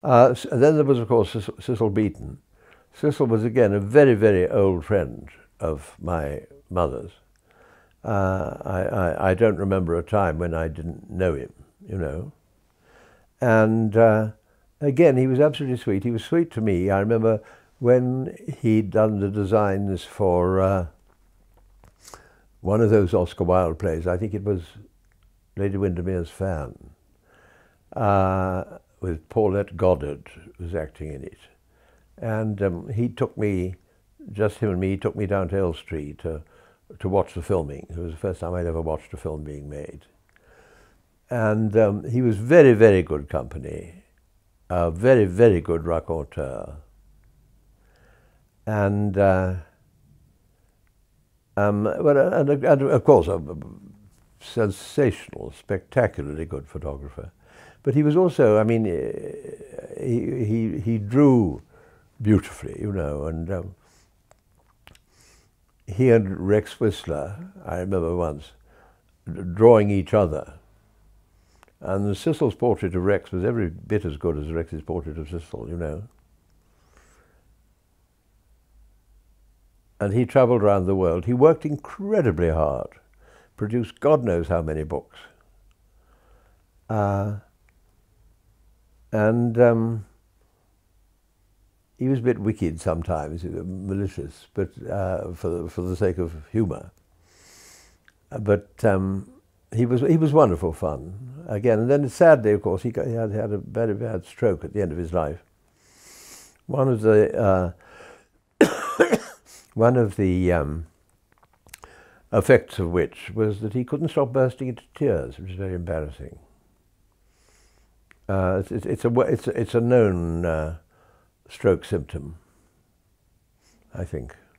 Then there was, of course, Cecil Beaton. Cecil was, again, a very, very old friend of my mother's. I don't remember a time when I didn't know him, you know. And again, he was absolutely sweet. He was sweet to me. I remember when he'd done the designs for one of those Oscar Wilde plays. I think it was Lady Windermere's Fan, with Paulette Goddard was acting in it. And he took me, just him and me, he took me down to Elstree to watch the filming. It was the first time I'd ever watched a film being made. And he was very, very good company, a very, very good raconteur. And, well, and of course, a sensational, spectacularly good photographer. But he was also, I mean, he drew beautifully, you know, and he and Rex Whistler, I remember once, drawing each other. And Cecil's portrait of Rex was every bit as good as Rex's portrait of Cecil, you know. And he travelled around the world. He worked incredibly hard, produced God knows how many books. He was a bit wicked sometimes, malicious, but for the sake of humour. But he was wonderful fun. Again, and then sadly, of course, he had a very bad stroke at the end of his life. One of the effects of which was that he couldn't stop bursting into tears, which is very embarrassing. It's a known stroke symptom, I think.